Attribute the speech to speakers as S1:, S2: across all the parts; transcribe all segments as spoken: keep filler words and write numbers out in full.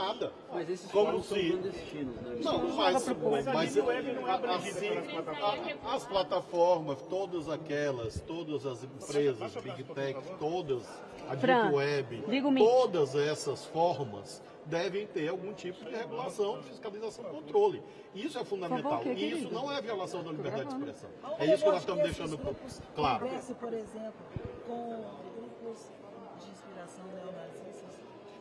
S1: nada.
S2: Mas esses
S1: Como
S2: fóruns
S1: se...
S2: são clandestinos, né?
S1: Não, mas, mas, mas assim, a- as plataformas, todas aquelas, todas as empresas, Big Tech, todas, a
S3: Fran,
S1: Deep Web,
S3: liga o mic.
S1: todas essas formas devem ter algum tipo de regulação, de fiscalização e controle. Isso é fundamental.
S3: Por favor,
S1: E isso
S3: querido?
S1: não é violação da liberdade de
S3: gravando.
S1: expressão. É isso que nós estamos
S4: Esses
S1: deixando
S4: grupos
S1: claro.
S4: conversam, por exemplo, com grupos de inspiração neonazistas.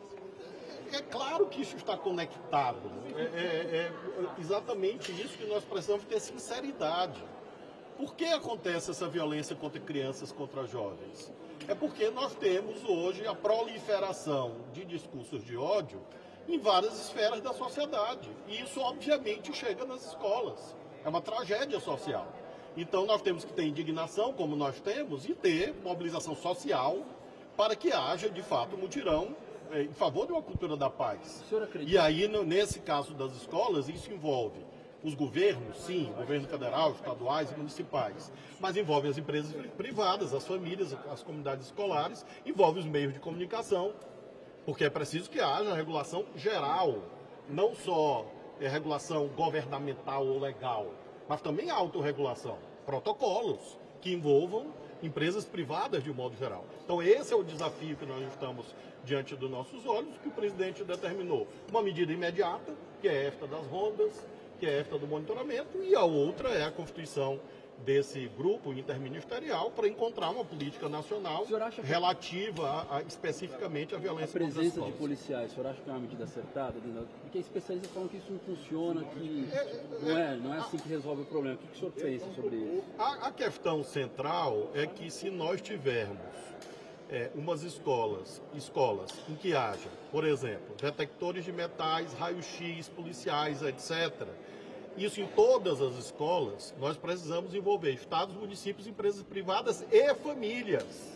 S1: É claro que isso está conectado. É, é- é exatamente isso que nós precisamos ter sinceridade. Por que acontece essa violência contra crianças, contra jovens? É porque nós temos hoje a proliferação de discursos de ódio em várias esferas da sociedade. E isso, obviamente, chega nas escolas. É uma tragédia social. Então, nós temos que ter indignação, como nós temos, e ter mobilização social para que haja, de fato, um mutirão eh, em favor de uma cultura da paz.
S2: O senhor acredita?
S1: E aí, no- nesse caso das escolas, isso envolve os governos, sim, governo federal, estaduais e municipais, mas envolve as empresas privadas, as famílias, as comunidades escolares, envolve os meios de comunicação, porque é preciso que haja regulação geral, não só eh, regulação governamental ou legal, mas também autorregulação, protocolos que envolvam empresas privadas de um modo geral. Então esse é o desafio que nós estamos diante dos nossos olhos, que o presidente determinou. Uma medida imediata, que é esta das rondas, que é esta do monitoramento, e a outra é a constituição desse grupo interministerial para encontrar uma política nacional
S2: O senhor acha que-
S1: relativa a, a- especificamente à
S2: A
S1: violência contra as
S2: presença de
S1: escolas.
S2: policiais, o senhor acha que é uma medida acertada? Porque especialistas falam que isso não funciona, que não é, não é assim que resolve o problema. O que o senhor pensa sobre isso?
S1: A, a questão central é que se nós tivermos é, umas escolas, escolas em que haja, por exemplo, detectores de metais, raio-x, policiais, etcétera, isso em todas as escolas, nós precisamos envolver estados, municípios, empresas privadas e famílias.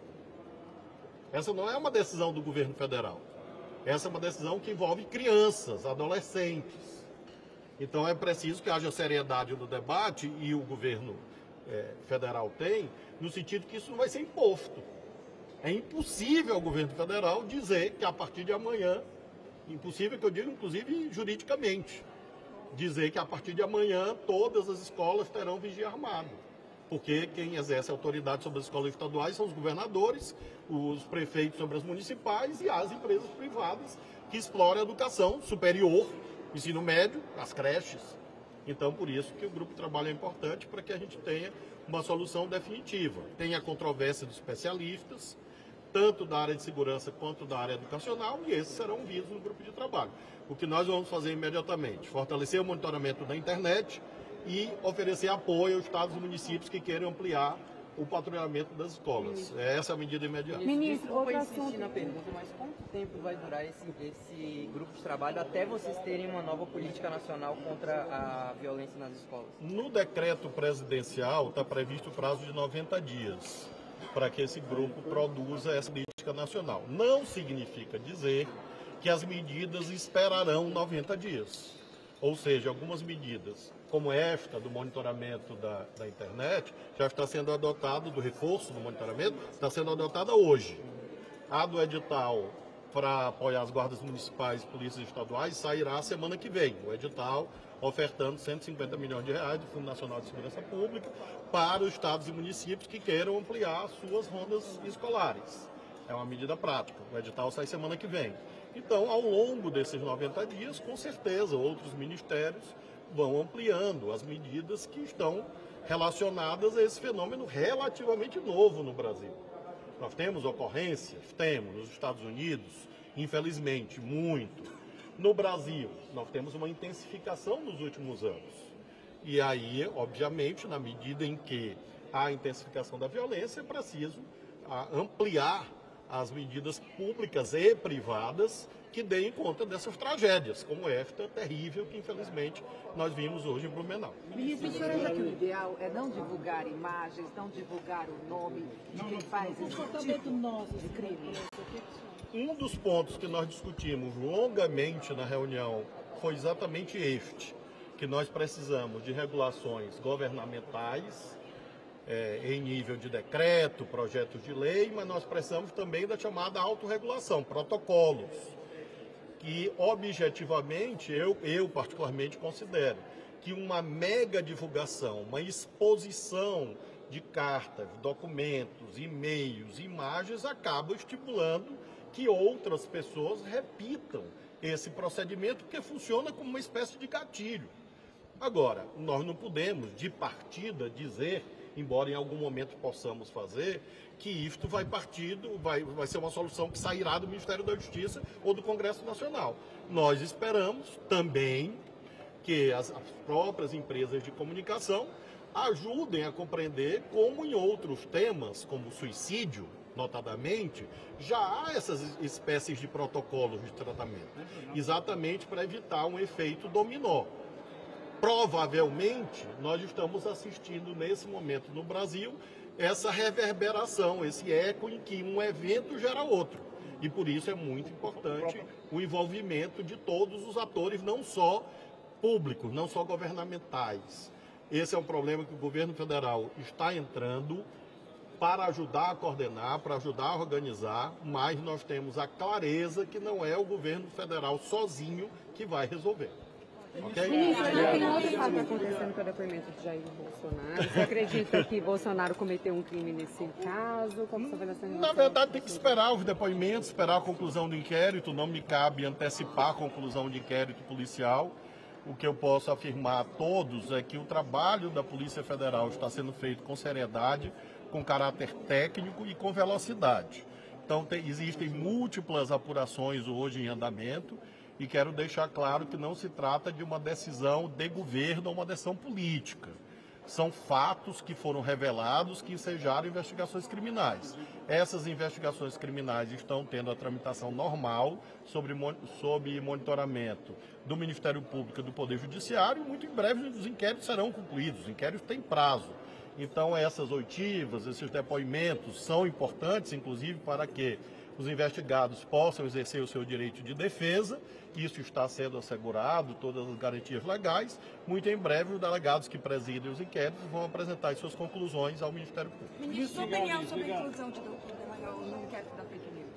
S1: Essa não é uma decisão do governo federal. Essa é uma decisão que envolve crianças, adolescentes. Então é preciso que haja seriedade no debate, e o governo eh, federal tem, no sentido que isso não vai ser imposto. É impossível ao governo federal dizer que a partir de amanhã, impossível que eu digo inclusive juridicamente, dizer que a partir de amanhã todas as escolas terão vigia armado. Porque quem exerce a autoridade sobre as escolas estaduais são os governadores, os prefeitos sobre as municipais e as empresas privadas que exploram a educação superior, ensino médio, as creches. Então, por isso que o grupo de trabalho é importante, para que a gente tenha uma solução definitiva. Tem a controvérsia dos especialistas, tanto da área de segurança quanto da área educacional, e esses serão vistos no grupo de trabalho. O que nós vamos fazer imediatamente? Fortalecer o monitoramento da internet e oferecer apoio aos estados e municípios que queiram ampliar o patrulhamento das escolas. Essa é a medida imediata.
S3: Ministro,
S5: Desculpa
S3: outro
S5: insistir
S3: assunto.
S5: na pergunta, mas quanto tempo vai durar esse, esse grupo de trabalho até vocês terem uma nova política nacional contra a violência nas escolas?
S1: No decreto presidencial está previsto o prazo de noventa dias para que esse grupo produza essa política nacional. Não significa dizer que as medidas esperarão noventa dias. Ou seja, algumas medidas, como esta do monitoramento da, da internet, já está sendo adotado, do reforço do monitoramento, está sendo adotada hoje. A do edital para apoiar as guardas municipais e polícias estaduais sairá semana que vem. O edital ofertando cento e cinquenta milhões de reais do Fundo Nacional de Segurança Pública para os estados e municípios que queiram ampliar suas rondas escolares. É uma medida prática. O edital sai semana que vem. Então, ao longo desses noventa dias, com certeza, outros ministérios vão ampliando as medidas que estão relacionadas a esse fenômeno relativamente novo no Brasil. Nós temos ocorrências? Temos. Nos Estados Unidos, infelizmente, muito. No Brasil, nós temos uma intensificação nos últimos anos. E aí, obviamente, na medida em que há intensificação da violência, é preciso ah, ampliar as medidas públicas e privadas que deem conta dessas tragédias, como esta terrível que, infelizmente, nós vimos hoje em Blumenau.
S6: Ministro, o senhor acha que o ideal é não divulgar imagens, não divulgar o nome de quem faz esse tipo
S4: nosso
S6: de crime?
S1: Um dos pontos que nós discutimos longamente na reunião foi exatamente este, que nós precisamos de regulações governamentais, é, em nível de decreto, projetos de lei, mas nós precisamos também da chamada autorregulação, protocolos, que, objetivamente, eu, eu particularmente considero que uma mega divulgação, uma exposição de cartas, documentos, e-mails, imagens, acaba estimulando que outras pessoas repitam esse procedimento, porque funciona como uma espécie de gatilho. Agora, nós não podemos, de partida, dizer, embora em algum momento possamos fazer, que isto vai partir, do, vai, vai ser uma solução que sairá do Ministério da Justiça ou do Congresso Nacional. Nós esperamos também que as, as próprias empresas de comunicação ajudem a compreender como em outros temas, como suicídio, notadamente, já há essas espécies de protocolos de tratamento, exatamente para evitar um efeito dominó. Provavelmente, nós estamos assistindo nesse momento no Brasil essa reverberação, esse eco em que um evento gera outro. E por isso é muito importante o envolvimento de todos os atores, não só públicos, não só governamentais. Esse é um problema que o governo federal está entrando para ajudar a coordenar, para ajudar a organizar, mas nós temos a clareza que não é o governo federal sozinho que vai resolver. Okay?
S3: Ministro, tem outro fato acontecendo com o depoimento de Jair Bolsonaro. Você acredita que Bolsonaro cometeu um crime nesse caso? Como você vai
S1: Na verdade, tem que esperar os depoimentos, esperar a conclusão do inquérito. Não me cabe antecipar a conclusão de inquérito policial. O que eu posso afirmar a todos é que o trabalho da Polícia Federal está sendo feito com seriedade, com caráter técnico e com velocidade. Então, tem, existem múltiplas apurações hoje em andamento e quero deixar claro que não se trata de uma decisão de governo ou uma decisão política. São fatos que foram revelados que ensejaram investigações criminais. Essas investigações criminais estão tendo a tramitação normal sobre, sob monitoramento do Ministério Público e do Poder Judiciário e muito em breve os inquéritos serão concluídos. Os inquéritos têm prazo. Então essas oitivas, esses depoimentos são importantes, inclusive para que os investigados possam exercer o seu direito de defesa. Isso está sendo assegurado, todas as garantias legais. Muito em breve, os delegados que presidem os inquéritos vão apresentar as suas conclusões ao Ministério Público.
S7: Ministro, sua opinião sobre a inclusão de doutor Dallagnol no inquérito da fake news?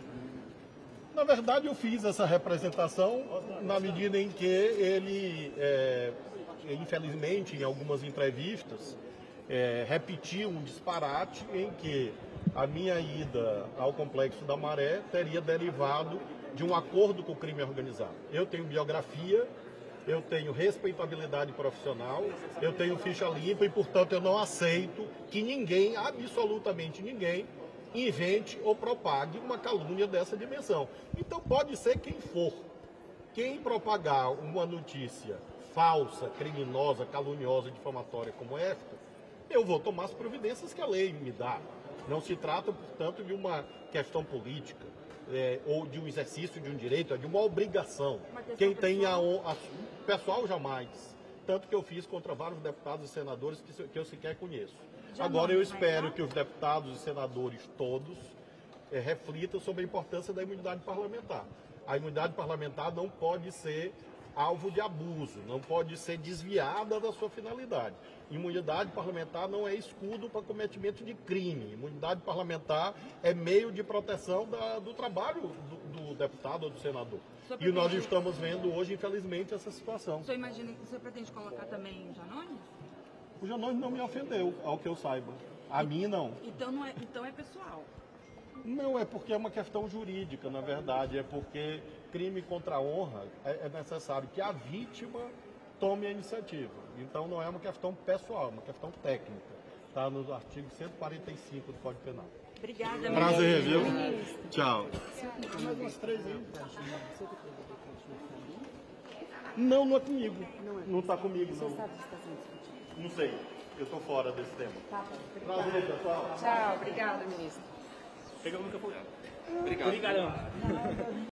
S1: Na verdade, eu fiz essa representação na medida em que ele, é, infelizmente, em algumas entrevistas, é, repetiu um disparate em que a minha ida ao Complexo da Maré teria derivado de um acordo com o crime organizado. Eu tenho biografia, eu tenho respeitabilidade profissional, eu tenho ficha limpa e, portanto, eu não aceito que ninguém, absolutamente ninguém, invente ou propague uma calúnia dessa dimensão. Então, pode ser quem for. Quem propagar uma notícia falsa, criminosa, caluniosa, difamatória como esta, eu vou tomar as providências que a lei me dá. Não se trata, portanto, de uma questão política. É, ou de um exercício de um direito, é de uma obrigação. Quem tem a, a pessoal jamais. Tanto que eu fiz contra vários deputados e senadores que, que eu sequer conheço. Agora eu espero que os deputados e senadores todos é, reflitam sobre a importância da imunidade parlamentar. A imunidade parlamentar não pode ser alvo de abuso, não pode ser desviada da sua finalidade. Imunidade parlamentar não é escudo para cometimento de crime. Imunidade parlamentar é meio de proteção da, do trabalho do, do deputado ou do senador. E nós estamos vendo hoje, infelizmente, essa situação.
S7: O senhor imagina que você pretende colocar também Janones?
S1: O Janones não me ofendeu, ao que eu saiba. A e, mim, não.
S7: Então, não é, então é pessoal?
S1: Não, é porque é uma questão jurídica, na verdade. É porque crime contra a honra é, é necessário que a vítima tome a iniciativa. Então não é uma questão pessoal, é uma questão técnica. Está no artigo cento e quarenta e cinco do Código Penal.
S7: Obrigada,
S1: prazer, viu? Tchau. Não, não é comigo. Não está comigo, não. Não sei. Eu estou fora desse tema. Prazer, pessoal.
S3: Tchau, obrigada, ministro.
S2: Pegamos no capô. Obrigado. Obrigado.